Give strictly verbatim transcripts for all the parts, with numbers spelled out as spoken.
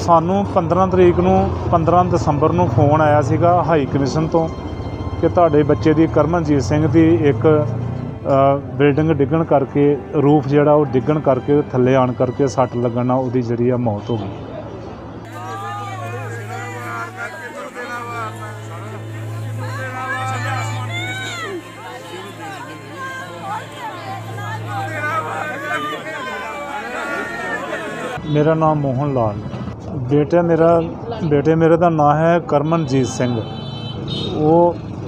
ਸਾਨੂੰ पंद्रह तरीक ਨੂੰ पंद्रह ਦਸੰਬਰ ਨੂੰ ਫੋਨ ਆਇਆ ਸੀਗਾ ਹਾਈ ਕਮਿਸ਼ਨ ਤੋਂ ਕਿ ਤੁਹਾਡੇ ਬੱਚੇ ਦੀ ਕਰਮਨਜੀਤ ਸਿੰਘ ਦੀ ਇੱਕ ਬਿਲਡਿੰਗ ਡਿੱਗਣ ਕਰਕੇ ਰੂਫ ਜਿਹੜਾ ਉਹ ਡਿੱਗਣ ਕਰਕੇ ਥੱਲੇ ਆਣ ਕਰਕੇ ਸੱਟ ਲੱਗਣ ਨਾਲ ਉਹਦੀ ਜਿਹੜੀ ਆ ਮੌਤ ਹੋ ਗਈ। मेरा नाम मोहन लाल, बेटे मेरा बेटे मेरे का नाम है करमनजीत सिंह। वो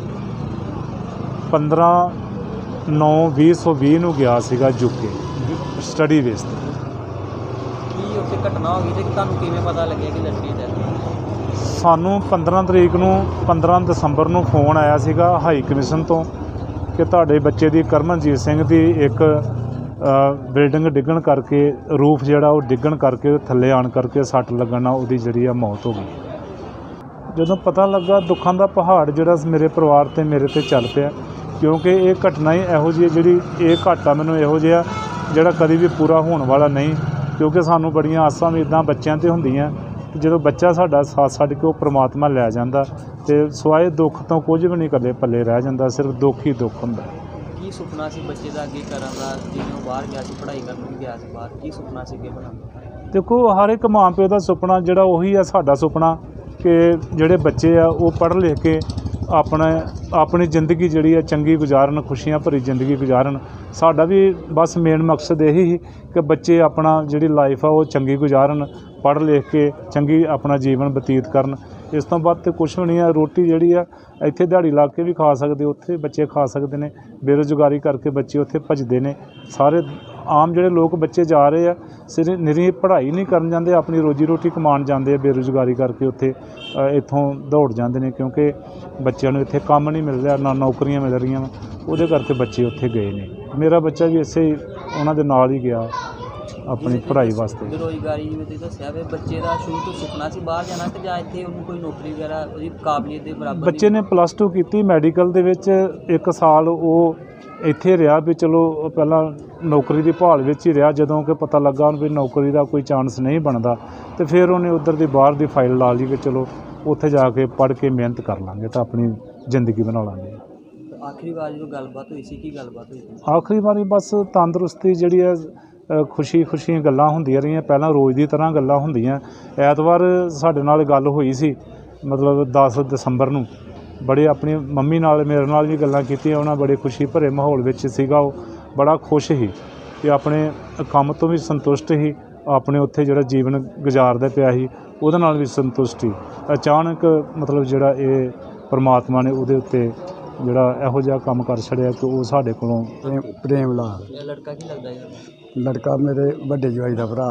पंद्रह नौ भी सौ भी नूं गया सीगा यूके स्टडी बेस ते। की उत्थे घटना हो गई ते तुहानूं किवें पता लग्गिया कि लड़की दी डेथ होई? सानूं पंद्रह तरीक नूं पंद्रह दसंबर नूं फोन आया सीगा हाई कमिशन तो कि तुहाडे बच्चे दी करमनजीत सिंह दी एक बिल्डिंग डिग्गण करके रूफ जिहड़ा वो डिग्गण करके थल्ले आण करके सੱਟ लगण नाल उहदी जिहड़ी आ मौत हो गई। जदों पता लगा दुखां दा पहाड़ जिहड़ा मेरे परिवार ते मेरे ते चल पिया, क्योंकि ये घटना ही इहो जी जिहड़ी ये घाटा मैनूं इहो जिहा जिहड़ा कदी भी पूरा होण वाला नहीं, क्योंकि सानूं बड़ियां आसां उम्मीदां बच्चों ते हुंदियां कि जदों बच्चा साडा साथ छड्ड के वो परमात्मा लै जांदा ते सिवाए दुख तो कुछ भी नहीं कदे पल्ले रह जांदा, सिर्फ दुख ही दुख हुंदा। की सुपना सी बच्चे का अगे करन दा, जिवें बाहर गया सी पढ़ाई करन भी गया सी बाहर, की सुपना सी अगे बनाउण? देखो हर एक माँ प्यो का सुपना जिहड़ा उही है साडा सुपना कि जिहड़े बच्चे आ वो पढ़ लिख के अपने अपनी जिंदगी जिहड़ी है चंगी गुजारन, खुशियां भरी जिंदगी गुजारन। साडा भी बस मेन मकसद यही ही कि बच्चे अपना जिहड़ी लाइफ आ वो चंगी गुजारन, पढ़ लिख के चंगी अपना जीवन बतीत करन। इस तो बाद तो कुछ भी नहीं है। रोटी जिहड़ी आ इत्थे दिहाड़ी ला के भी खा सकते, उत्थे बच्चे खा सकते हैं, बेरोजगारी करके बच्चे उत्थे भजदे ने। सारे आम जिहड़े लोग बच्चे जा रहे हैं सिर्फ निरी पढ़ाई नहीं करन जांदे, अपनी रोजी रोटी कमाण जांदे आ, बेरोजगारी करके उत्थे इत्थों दौड़ जांदे ने, क्योंकि बच्चों नूं इत्थे काम नहीं मिल रहा, ना नौकरियां मिल रही, उहदे करके बच्चे उत्थे गए ने। मेरा बच्चा भी इसे उन्हां दे नाल ही गया अपनी पढ़ाई वास्ते। बेरोजगारी जिवें दस्सिया वे बच्चे का शुरू तो सुपना सी बाहर जाना कि जां इत्थे उहनूं कोई नौकरी वगैरह उहदी काबलियत दे बराबर? बच्चे ने प्लस टू की मैडिकल दे विच एक साल वो इत्थे रहा भी, चलो पहला नौकरी की भाल विच ही रहा, जदों कि पता लगा भी नौकरी का कोई चांस नहीं बनता तो फिर उन्हें उधर की बाहर की फाइल ला ली कि चलो उत्थे जाके पढ़ के मेहनत कर लांगे तो अपनी जिंदगी बना लांगे। आखिरी बार जो गलबात हुई सी की गलबात हुई? आखिरी बारी बस तंदुरुस्ती जिहड़ी है खुशी खुशियां गल्लां हुंदियां रहियां, पहलां रोज़ की तरह गल्लां हुंदियां। ऐतवार साडे नाल गल होई सी, मतलब दस दसंबर नूं बड़े अपनी मम्मी नाल मेरे नाल भी गल्लां कीतियां, उन्हां बड़े खुशी भरे माहौल विच सीगा, वो बड़ा खुश ही कि अपने काम तो भी संतुष्ट ही, अपने उत्थे जिहड़ा जीवन गुजारदा पिया ही उहदे नाल भी संतुष्ट ही। अचानक मतलब जिहड़ा ये परमात्मा ने उहदे उत्ते जिहड़ा इहो जिहा काम कर छड़िया कि वो साडे कोलों प्रेम लाल। लड़का की लगदा है? लड़का मेरे वड्डे जवाई का भरा।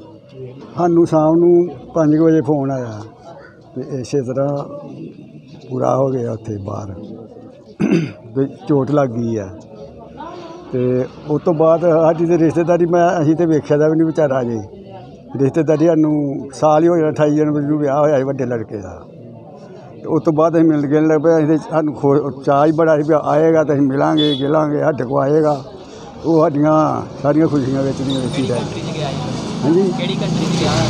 सानूं शाम नूं पाँच बजे फोन आया तो इस तरह पूरा हो गया उत्थे बाहर चोट लग गई है। तो उस तो बाद साडी ते रिश्तेदारी मैं असीं ते वेख्या दा भी नहीं बेचारा जी, रिश्तेदारी सानूं साल ही हो जाना, अठाई जनवरी नूं ब्याह होया वड्डे लड़के का। तो उस तो बाद असीं मिल गिलन लग पे, असीं सानूं खो चाह ही बड़ा भी आएगा तो असीं मिलांगे गिलांगे, साडे को आएगा। वो साडियां सारियां खुशियां विच नहीं रखी रही। हाँ जी, किहड़ी कंट्री च गया?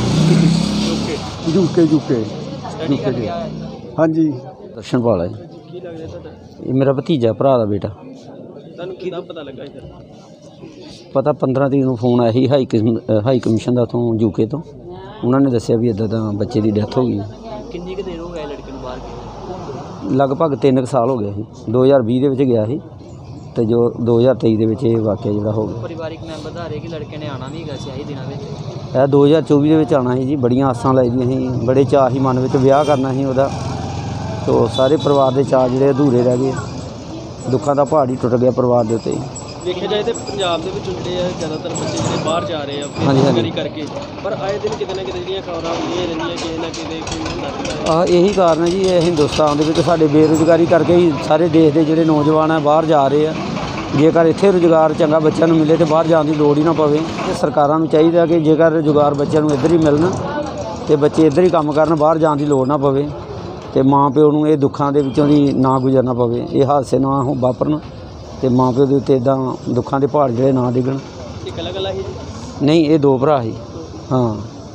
यूके यूके स्टडी कर गया? हाँ जी। दर्शन पाल है की लगदा तुहाडा? ये मेरा भतीजा भरा का बेटा। तुहानूं किदां पता लगा इधर? पता पंद्रह तरीक को फोन आया ही हाई कम हाई कमीशन का उतों यूके तो, उन्होंने दस्सिया भी इदा बच्चे की डेथ हो गई। किन्नी क देर हो गया लड़के नूं बाहर गए? लगभग तीन क साल हो गया ही, दो हज़ार भी दे गया ही तो जो दो हज़ार तेई के वाक़या जोड़ा हो गया। परिवारिक मैंबर दा रहे कि लड़के ने आना नहीं गा सी दिनों में? यह दो हज़ार चौबी के आना ही जी, बड़ियां आसां लाई दियां ही, बड़े चाह ही मन में ब्याह करना ही उहदा, तो सारे परिवार के चाह जिहड़े अधूरे रह गए, दुखों का पहाड़ ही टुट गया परिवार के उत्ते। देखा जाए तो पंजाब के जिहड़े ज़्यादातर बच्चे जिहड़े बाहर जा रहे हैं हाँ जी, हाँ जी। करके, पर आए दिन किते ना किते जिहड़ियां खबरां आउंदियां रहिंदियां किते ना किते कोई हुंदा रहिंदा। आ यही कारण है जी, ये हिंदुस्तान के साडे बेरोजगारी करके ही सारे देश के जिहड़े नौजवान है बाहर जा रहे हैं। जेकर इत्थे रोजगार चंगा बच्चों को मिले तो बाहर जाने की लोड़ ही ना पवे। सरकारां नूं चाहिए कि जेकर रोजगार बच्चों को इधर ही मिलना तो बच्चे इधर ही काम करन, बाहर जाने की लोड़ ना पवे, तो माँ प्यो नूं ये दुखों के विचों दी ना गुजरना पवे, ये हादसे ना हो वापरन तो माँ प्यो के उत्ते इदां दुखों के पहाड़ जिहड़े ना डिगण। कला कला ही नहीं, ये दो भरा ही। हाँ,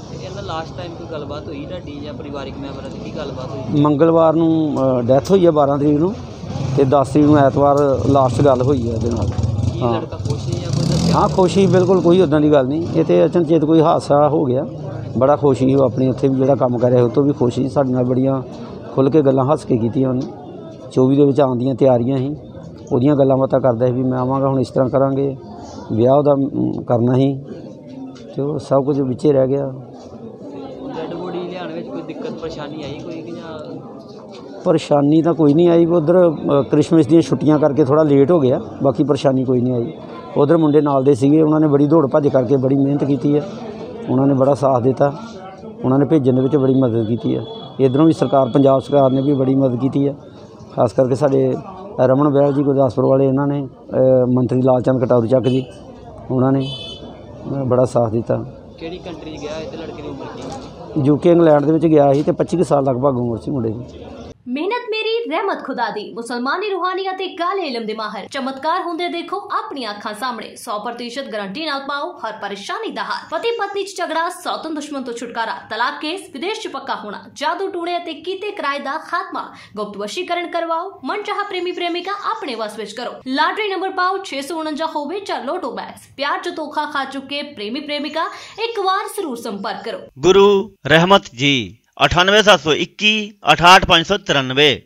ਲਾਸਟ ਟਾਈਮ ਕੋਈ ਗੱਲਬਾਤ ਹੋਈ ਤੁਹਾਡੀ ਜਾਂ ਪਰਿਵਾਰਿਕ ਮੈਂਬਰਾਂ ਦੀ ਕੀ ਗੱਲਬਾਤ ਹੋਈ? ਮੰਗਲਵਾਰ ਨੂੰ ਡੈਥ ਹੋਈ ਹੈ ਬਾਰਾਂ ਤਰੀਕ ਨੂੰ, ਤੇ ਦਸ ਤਰੀਕ ਨੂੰ ਐਤਵਾਰ ਲਾਸਟ ਗੱਲ ਹੋਈ ਹੈ ਇਹਦੇ ਨਾਲ। ਕੀ ਹਾਂ। ਲੜਕਾ ਖੁਸ਼ ਸੀ ਜਾਂ ਕੋਈ ਦੱਸਿਆ? ਹਾਂ ਖੁਸ਼ ਸੀ, ਬਿਲਕੁਲ ਕੋਈ ਉੱਦਾਂ ਦੀ ਗੱਲ ਨਹੀਂ। ਇਹ ਤਾਂ ਅਚਨਚੇਤ ਕੋਈ ਹਾਦਸਾ ਹੋ ਗਿਆ, ਬੜਾ ਖੁਸ਼ ਸੀ ਉਹ। ਆਪਣੀ ਉੱਥੇ ਵੀ ਜਿਹੜਾ ਕੰਮ ਕਰ ਰਿਹਾ ਉਹ ਤੋਂ ਵੀ ਖੁਸ਼ ਸੀ। ਸਾਡੇ ਨਾਲ ਬੜੀਆਂ ਖੁੱਲ੍ਹ ਕੇ ਗੱਲਾਂ ਹੱਸ ਕੇ ਕੀਤੀਆਂ ਉਹਨੇ। ਚੌਵੀ ਦੇ ਵਿੱਚ ਆਉਣ ਦੀਆਂ ਤਿਆਰੀਆਂ ਸੀ, ਉਹਦੀਆਂ ਗੱਲਾਂ ਬਾਤਾਂ ਕਰਦਾ ਸੀ ਵੀ ਮੈਂ ਆਵਾਂਗਾ, ਹੁਣ ਇਸ ਤਰ੍ਹਾਂ ਕਰਾਂਗੇ, ਵਿਆਹ ਉਹਦਾ ਮ, ਕਰਨਾ ਸੀ, ਤੇ ਉਹ ਸਭ ਕੁਝ ਵਿੱਚੇ ਰਹਿ ਗਿਆ। ਡੈਡ ਬੋਡੀ ਲਿਆਉਣ ਵਿੱਚ ਕੋਈ ਦਿੱਕਤ ਪਰੇਸ਼ਾਨੀ ਆਈ ਕੋਈ ਕਿ ਜਾਂ? ਪਰੇਸ਼ਾਨੀ ਤਾਂ ਕੋਈ ਨਹੀਂ ਆਈ। ਉੱਧਰ ਕ੍ਰਿਸਮਸ ਦੀਆਂ ਛੁੱਟੀਆਂ ਕਰਕੇ ਥੋੜ੍ਹਾ ਲੇਟ ਹੋ ਗਿਆ, ਬਾਕੀ ਪਰੇਸ਼ਾਨੀ ਕੋਈ ਨਹੀਂ ਆਈ। ਉੱਧਰ ਮੁੰਡੇ ਨਾਲ ਦੇ ਸੀਗੇ, ਉਹਨਾਂ ਨੇ ਬੜੀ ਦੌੜ ਭੱਜ ਕਰਕੇ ਬੜੀ ਮਿਹਨਤ ਕੀਤੀ ਹੈ, ਉਹਨਾਂ ਨੇ ਬੜਾ ਸਾਥ ਦਿੱਤਾ, ਉਹਨਾਂ ਨੇ ਭੇਜਣ ਦੇ ਵਿੱਚ ਬੜੀ ਮਦਦ ਕੀਤੀ ਹੈ। ਇੱਧਰੋਂ ਵੀ ਸਰਕਾਰ, ਪੰਜਾਬ ਸਰਕਾਰ ਨੇ ਵੀ ਬੜੀ ਮਦਦ ਕੀਤੀ ਹੈ, ਖਾਸ ਕਰਕੇ ਸਾਡੇ ਰਮਨ ਬਹਿਲ ਜੀ ਗੁਰਦਾਸਪੁਰ ਵਾਲੇ, ਇਹਨਾਂ ਨੇ ਅ, ਮੰਤਰੀ ਲਾਲ ਚੰਦ ਕਟਾਰੂ ਚੱਕ ਜੀ, ਉਹਨਾਂ ਨੇ ਉਹਨਾਂ ਨੇ ਬੜਾ ਸਾਥ ਦਿੱਤਾ। ਕਿਹੜੀ ਕੰਟਰੀ 'ਚ ਗਿਆ ਇਹ ਤੇ ਲੜਕੇ ਦੀ ਉਮਰ ਕੀ? ਯੂਕੇ ਇੰਗਲੈਂਡ ਦੇ ਵਿੱਚ ਗਿਆ ਸੀ, ਤੇ ਪੱਚੀ ਕੁ ਸਾਲ ਲਗਭਗ ਉਮਰ ਸੀ ਮੁੰਡੇ ਦੀ। ਮਿਹਨਤ ਮੇਰੀ ਰਹਿਮਤ ਖੁਦਾ ਦੀ। ਮੁਸਲਮਾਨੀ ਰੂਹਾਨੀਅਤ ਤੇ ਕਾਲੇ ਇਲਮ ਦੇ ਮਾਹਰ ਚਮਤਕਾਰ ਹੁੰਦੇ ਦੇਖੋ ਆਪਣੀਆਂ ਅੱਖਾਂ ਸਾਹਮਣੇ। ਸੌ ਪ੍ਰਤੀਸ਼ਤ ਗਾਰੰਟੀ ਨਾਲ ਪਾਓ ਹਰ ਪਰੇਸ਼ਾਨੀ ਦਾ ਹੱਲ। ਪਤੀ ਪਤਨੀ ਚ ਝਗੜਾ, ਸੌਤਨ ਦੁਸ਼ਮਣ ਤੋਂ ਛੁਟਕਾਰਾ, ਤਲਾਕ ਕੇਸ, ਵਿਦੇਸ਼ ਚ ਪੱਕਾ ਹੋਣਾ, ਜਾਦੂ ਟੂਣੇ ਅਤੇ ਕੀਤੇ ਕਿਰਾਏ ਦਾ ਖਾਤਮਾ, ਗੁਪਤ ਵਸ਼ੀਕਰਨ ਕਰਵਾਓ, ਮਨਚਾਹਾ ਪ੍ਰੇਮੀ ਪ੍ਰੇਮਿਕਾ ਆਪਣੇ ਵਸ ਵਿੱਚ ਕਰੋ। ਲਾਟਰੀ ਨੰਬਰ ਪਾਓ ਛੇ ਸੌ ਉਨੰਜਾ ਹੋਵੇ ਜਾਂ ਲੋਟੋ ਬੈਗਸ। ਪਿਆਰ ਚ ਧੋਖਾ ਖਾ ਚੁੱਕੇ ਪ੍ਰੇਮੀ ਪ੍ਰੇਮਿਕਾ ਇੱਕ ਵਾਰ ਜ਼ਰੂਰ ਸੰਪਰਕ ਕਰੋ। गुरु रहमत जी अठानवे सात सौ इक्की अठाठ पाँच सौ तिरानवे।